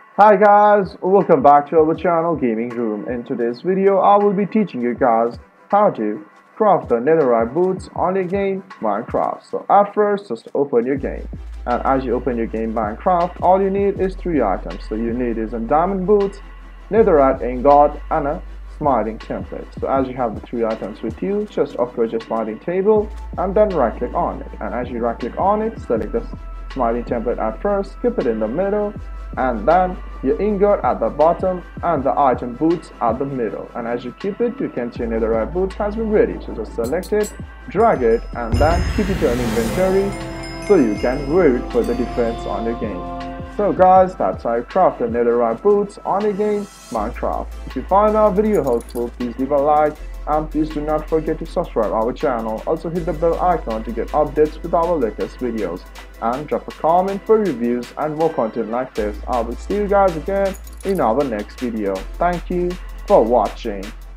Hi guys, welcome back to our channel Gaming Room. In today's video, I will be teaching you guys how to craft the netherite boots on your game Minecraft. So at first, just open your game. And as you open your game Minecraft, all you need is 3 items. So you need is a diamond boots, netherite ingot, and a smiting template. So as you have the 3 items with you, just approach your smiting table and then right click on it. And as you right click on it, select the smiting template at first, keep it in the middle, and then your ingot at the bottom and the item boots at the middle. And as you keep it, you can see netherite boots has been ready. So just select it, drag it, and then keep it in inventory so you can wear it for the defense on your game. So guys, that's how you craft the netherite boots on your game Minecraft. If you find our video helpful, please leave a like and please do not forget to subscribe our channel. Also hit the bell icon to get updates with our latest videos and drop a comment for reviews and more content like this. I will see you guys again in our next video. Thank you for watching.